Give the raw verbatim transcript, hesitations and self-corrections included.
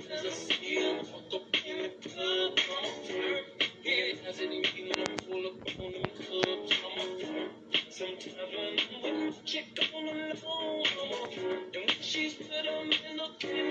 as I see him walk up in the club, I'm a flirt. Yeah, it hasn't even when I pull up on them clubs, I'm a flirt. Sometimes when I'm with a chick on the low, I'm a flirt. And when she's with a man looking